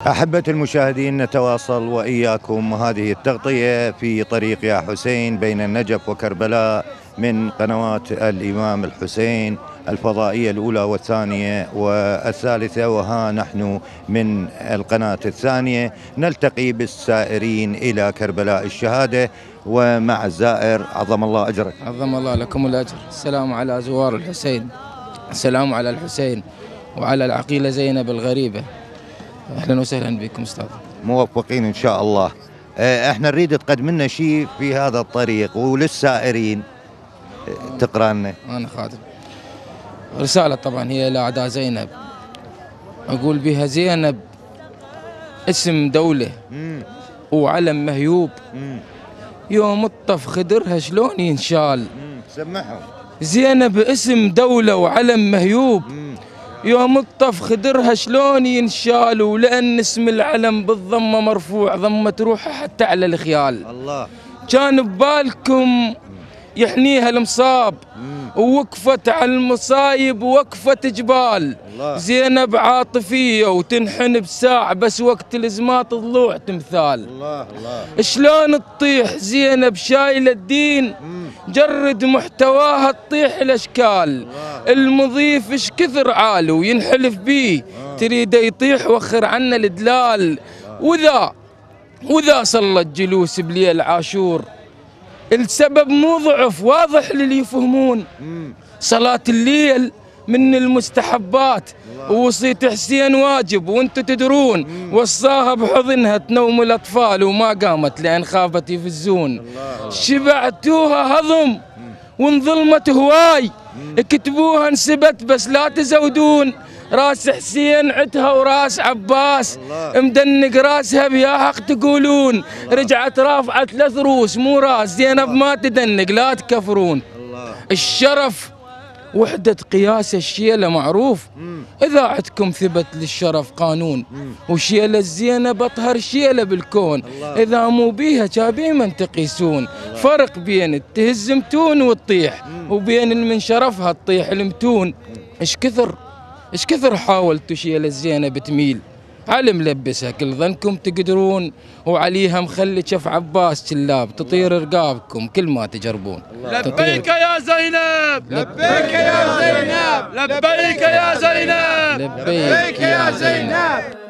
أحبة المشاهدين، نتواصل وإياكم هذه التغطية في طريق يا حسين بين النجف وكربلاء من قنوات الإمام الحسين الفضائية الأولى والثانية والثالثة، وها نحن من القناة الثانية نلتقي بالسائرين إلى كربلاء الشهادة ومع الزائر. عظم الله أجرك. عظم الله لكم الأجر. السلام على زوار الحسين، السلام على الحسين وعلى العقيلة زينب الغريبة. أهلا وسهلا بكم أستاذ. موفقين إن شاء الله. احنا نريد تقدم لنا شيء في هذا الطريق وللسائرين تقرأ لنا. أنا خادم رسالة طبعا هي إلى أعداء زينب، أقول بها زينب اسم دولة وعلم مهيوب، يوم الطف خدرها شلون ينشال. سمعهم. زينب اسم دولة وعلم مهيوب، يوم الطف خدرها شلون ينشال، ولأن اسم العلم بالضمة مرفوع ضمة روحه حتى على الخيال. الله. كان ببالكم يحنيها المصاب ووقفت على المصايب وقفة جبال. الله. زينب عاطفية وتنحن بساع، بس وقت الازمات تضلوع تمثال. الله الله. شلون تطيح زينب شايلة الدين، جرد محتواها تطيح الاشكال. المضيف اش كثر عال وينحلف بيه، تريده يطيح وخر عنا الدلال. وذا صلت جلوس بليل عاشور، السبب مو ضعف واضح للي يفهمون. صلاة الليل من المستحبات، ووصية حسين واجب وانتم تدرون. وصاها بحضنها تنوم الاطفال وما قامت لان خافت يفزون. شبعتوها هضم وانظلمت هواي، اكتبوها انسبت بس لا تزودون. راس حسين عتها وراس عباس، مدنق راسها بيا حق تقولون. رجعت رافعة 3 روس مو راس، زينب ما تدنق لا تكفرون. الشرف وحدة قياس الشيلة معروف، إذا عندكم ثبت للشرف قانون. وشيلة الزينب أطهر شيلة بالكون، إذا مو بيها جابيه من تقيسون. فرق بين تهز متون وتطيح، وبين من شرفها تطيح المتون. إيش كثر حاولتوا شيلة الزينب تميل، على ملبسها كل ظنكم تقدرون. وعليها مخلي شف عباس شلاب، تطير رقابكم كل ما تجربون. لبيك يا زينب، لبيك يا زينب، لبيك يا زينب، لبيك يا زينب.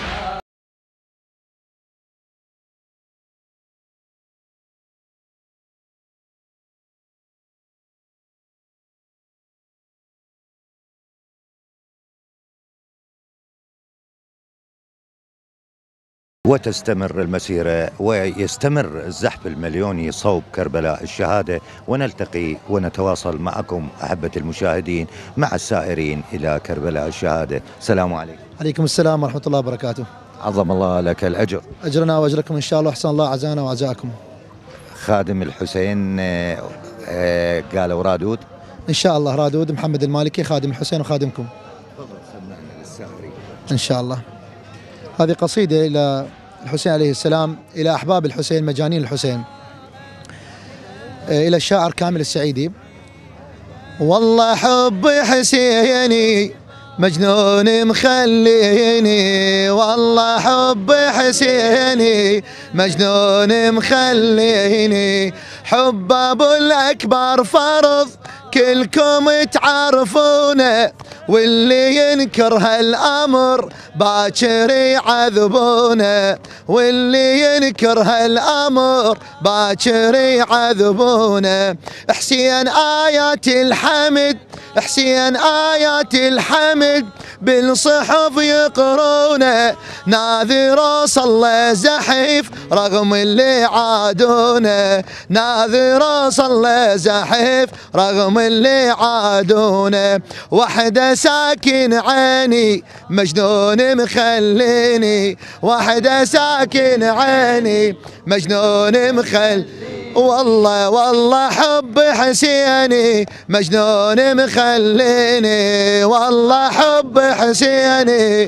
وتستمر المسيرة ويستمر الزحف المليوني صوب كربلاء الشهادة، ونلتقي ونتواصل معكم أحبة المشاهدين مع السائرين إلى كربلاء الشهادة. السلام عليكم. عليكم السلام ورحمة الله وبركاته. عظم الله لك الأجر. أجرنا وأجركم إن شاء الله، أحسن الله عزانا وعزاكم. خادم الحسين قالوا رادود إن شاء الله، رادود محمد المالكي خادم الحسين وخادمكم. تفضل سمعنا للسائرين إن شاء الله. هذه قصيدة إلى الحسين عليه السلام، إلى أحباب الحسين مجانين الحسين، إلى الشاعر كامل السعيدي. والله حب حسيني مجنون مخليني، والله حب حسيني مجنون مخليني. حب أبو الأكبر فرض كلكم تعرفونه، واللي ينكر هالأمر باكر يعذبونه، واللي ينكر هالأمر باكر يعذبونه. حسين آيات الحمد، حسين آيات الحمد بالصحف يقرونه. ناذر صلى زحف رغم اللي عادونه، ناذر صلى زحف رغم اللي عادونه. وحده ساكن عيني مجنون مخليني، وحده ساكن عيني مجنون مخليني. والله حب حسيني مجنون مخليني، والله حب حسيني.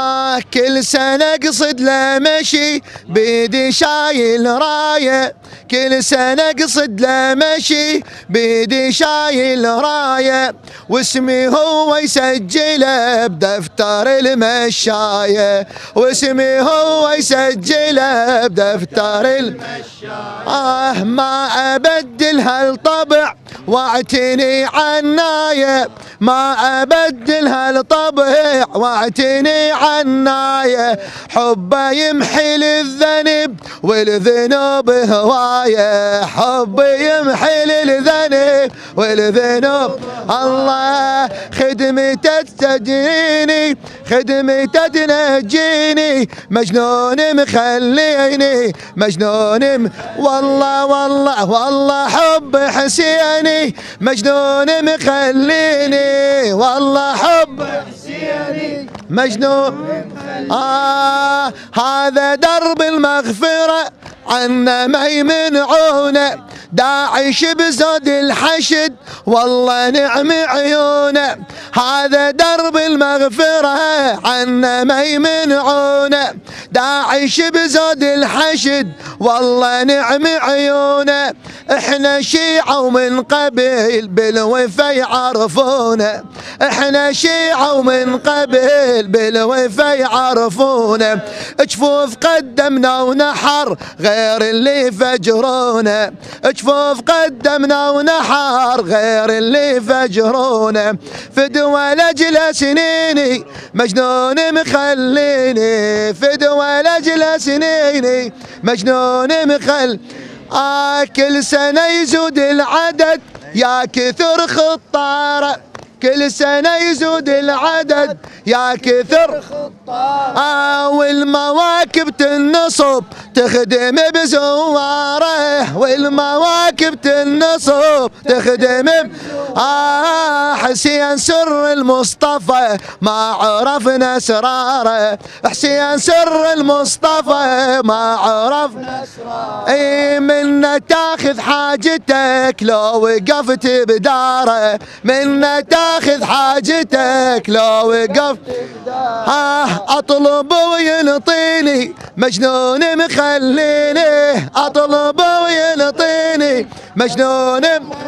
كل سنة قصد له مشي بيدي شايل راية، كل سنة قصد له مشي بيدي شايل راية واسمي هو يسجله بدفتر المشاية واسمي هو يسجله بدفتر المشاية ما أبدل هالطبع واعتني عناية ما أبدل هالطبع واعتني عناية حبه يمحي الذنب والذنوب هواية حبه يمحي الذنب والذنوب الله خدمته تجيني خدمته تنجيني مجنون مخليني مجنون والله والله والله حب حسيني مجنون مخليني والله حب حسيني مجنون هذا درب المغفرة عنا ما يمنعونه داعش بزود الحشد والله نعم عيونه هذا درب المغفرة عنا ما يمنعونه داعش بزود الحشد والله نعم عيونه احنا شيعة ومن قبل بالوفا يعرفونه احنا شيعة ومن قبل بالوفا يعرفونه جفوف قدمنا ونحر غير اللي فجرونا جفوف قدمنا ونحر غير اللي فجرونا فدوى لاجل سنيني مجنون مخليني فدوى لاجل سنيني مجنون مخل كل سنة يزود العدد يا كثر خطاره كل سنة يزود العدد يا كثر والمواكب تنصب تخدم بزواره والمواكب تنصب تخدم حسين سر المصطفى ما عرفنا اسراره حسين سر المصطفى ما عرفنا اسراره اي منا تاخذ حاجتك لو وقفت بداره منا تاخذ حاجتك لو وقفت اطلب وينطيني مجنون مخليني اطلب وينطيني مجنون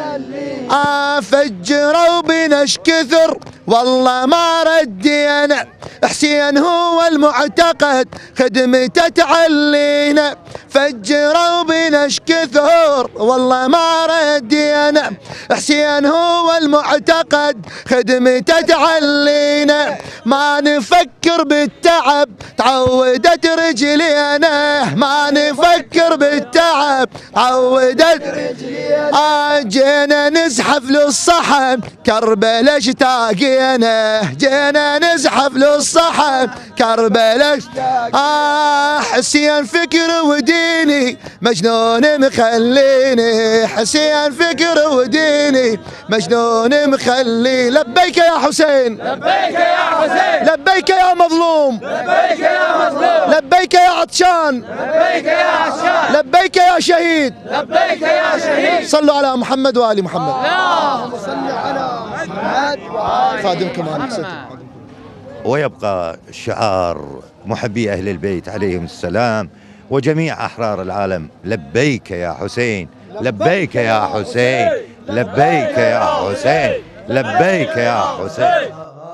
فجروا بنش كثر والله ما ردينا حسين هو المعتقد خدمته تعلينا فجروا بنش كثر والله ما ردينا حسين هو المعتقد خدمته تعلينا ما نفكر بالتعب تعودت رجلينا ما نفكر بالتعب تعودت رجلينا جينا نزحف للصحن كربلاء اشتاقينا جينا نزحف للصحن كربلاء حسين فكر وديني مجنون مخليني حسين فكر وديني مجنون مخلي لبيك يا حسين لبيك يا حسين لبيك يا مظلوم لبيك يا مظلوم لبيك يا عطشان لبيك يا عطشان لبيك يا شهيد لبيك يا شهيد صلوا على محمد وآل محمد اللهم صل على محمد وآل خادمكم على ويبقى شعار محبي أهل البيت عليهم السلام وجميع أحرار العالم لبيك يا حسين لبيك يا حسين لبيك يا حسين لبيك يا حسين.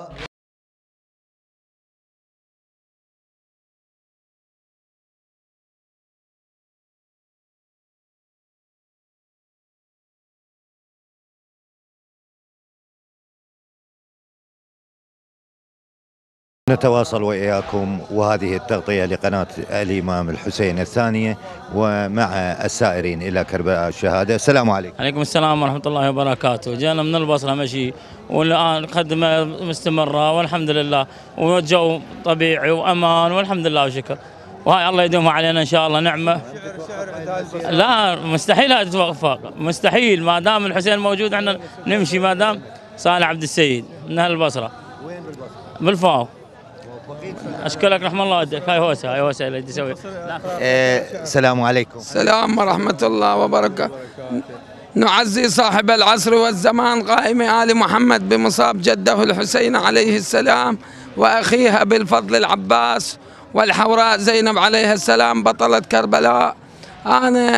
نتواصل وإياكم وهذه التغطية لقناة الإمام الحسين الثانية ومع السائرين إلى كربلاء الشهادة. السلام عليكم. عليكم السلام ورحمة الله وبركاته. جانا من البصرة مشي والآن خدمة مستمرة والحمد لله وجو طبيعي وأمان والحمد لله وشكر وهاي الله يدومها علينا إن شاء الله نعمة. لا مستحيل هذا تتوفق مستحيل ما دام الحسين موجود احنا نمشي ما دام صالح عبد السيد من أهل البصرة. وين بالبصرة؟ بالفاو. اشكرك رحم الله والديك. هاي هوسه اللي تسوي. السلام عليكم. السلام ورحمة الله وبركاته. نعزي صاحب العصر والزمان قائم آل محمد بمصاب جده الحسين عليه السلام وأخيه أبي الفضل العباس والحوراء زينب عليه السلام بطلة كربلاء. أنا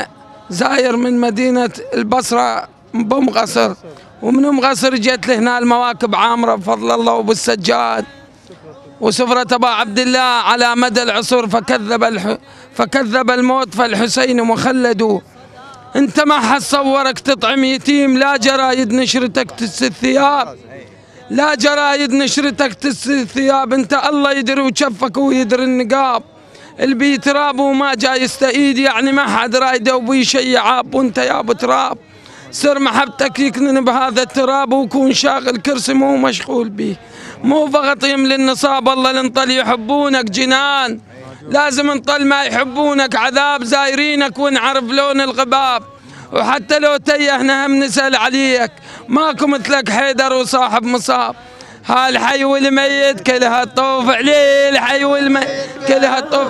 زاير من مدينة البصرة بأم قصر، ومن أم قصر جت لهنا المواكب عامرة بفضل الله وبالسجاد وسفرة أبا عبد الله على مدى العصور، فكذب الموت فالحسين مخلد. انت ما حد صورك تطعم يتيم، لا جرايد نشرتك تس الثياب، لا جرايد نشرتك تس الثياب. انت الله يدري وشفك ويدري النقاب، البي تراب وما جاي يستعيد، يعني ما حد رايده وبي شي عاب، وانت يا ابو تراب سر محبتك يكنن بهذا التراب، وكون شاغل كرسي مو مشغول بيه، مو فقط يملي النصاب. الله الانطل يحبونك جنان، لازم انطل ما يحبونك عذاب، زايرينك ونعرف لون الغباب، وحتى لو تيهنا هم نسأل عليك، ماكو مثلك حيدر وصاحب مصاب. هالحي والميت كلها الطوف عليه، الحي والميت كلها الطوف.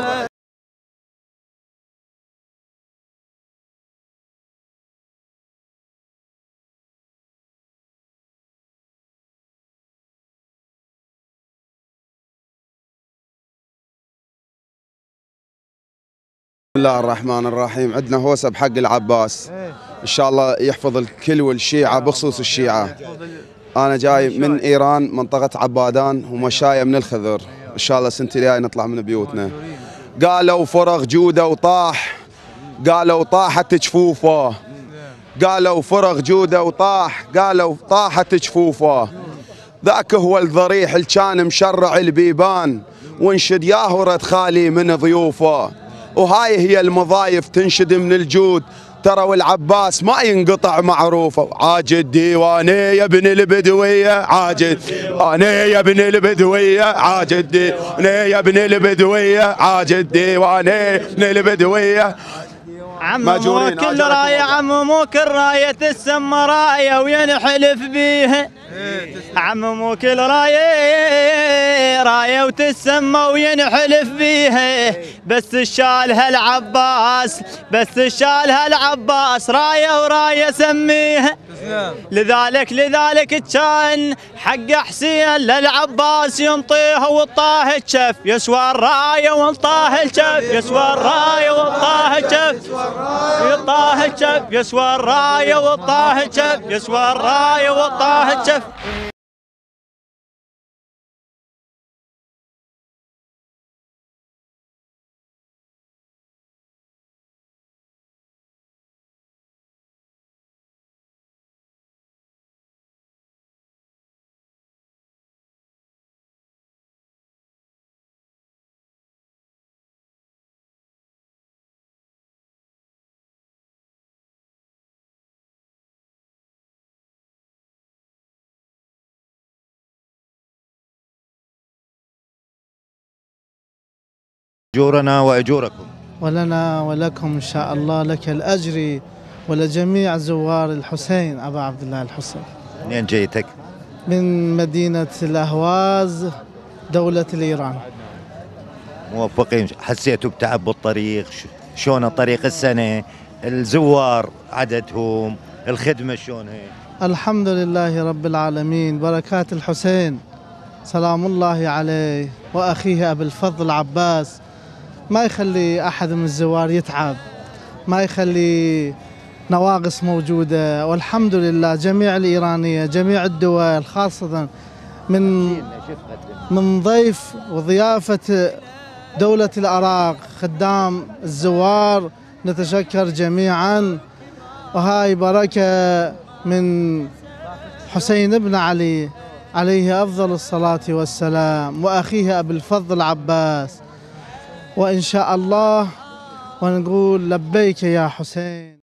بسم الله الرحمن الرحيم. عندنا هوسه بحق العباس، ان شاء الله يحفظ الكل والشيعه، بخصوص الشيعه. انا جاي من ايران منطقه عبادان ومشايه من الخذر، ان شاء الله السنه الجايه نطلع من بيوتنا. قالوا فرغ جوده وطاح، قالوا طاحت جفوفه، قالوا فرغ جوده وطاح، قالوا طاحت جفوفه. ذاك هو الضريح اللي كان مشرع البيبان، وانشد يا هرة خالي من ضيوفه. وهاي هي المضايف تنشد من الجود، ترى والعباس ما ينقطع معروفه. عاجد ديواني يا ابن البدويه، عاجد ديواني يا ابن البدويه، عاجد ديواني يا ابن البدويه، عاجد ديواني ابن البدويه. عمو كل رايه، عمو كل رايه تسمى رايه وينحلف بيها. عمو كل رايه رايه وتسمى وينحلف بيها، بس الشال هالعباس، بس الشال هالعباس رايه ورايه سميها. لذلك كان حق حسين للعباس ينطيها وطاه الشف، يسوى الرايه وانطاه الشف، يسوى الرايه وانطاه الشف، يطاه الشف، يسوى الرايه وطاه الشف، يسوى الرايه وطاه الشف. أجورنا وأجوركم. ولنا ولكم إن شاء الله، لك الأجر ولجميع زوار الحسين أبا عبد الله الحسين. منين جيتك؟ من مدينة الأهواز دولة الإيران. موفقين. حسيتوا بتعب بالطريق؟ شلون الطريق السنة؟ الزوار عددهم؟ الخدمة شلون هي؟ الحمد لله رب العالمين، بركات الحسين سلام الله عليه وأخيه أبي الفضل عباس، ما يخلي أحد من الزوار يتعب، ما يخلي نواقص موجودة. والحمد لله جميع الإيرانية، جميع الدول، خاصة من ضيف وضيافة دولة العراق خدام الزوار، نتشكر جميعا. وهاي بركة من حسين بن علي عليه أفضل الصلاة والسلام، وأخيه أبي الفضل عباس، وإن شاء الله ونقول لبيك يا حسين.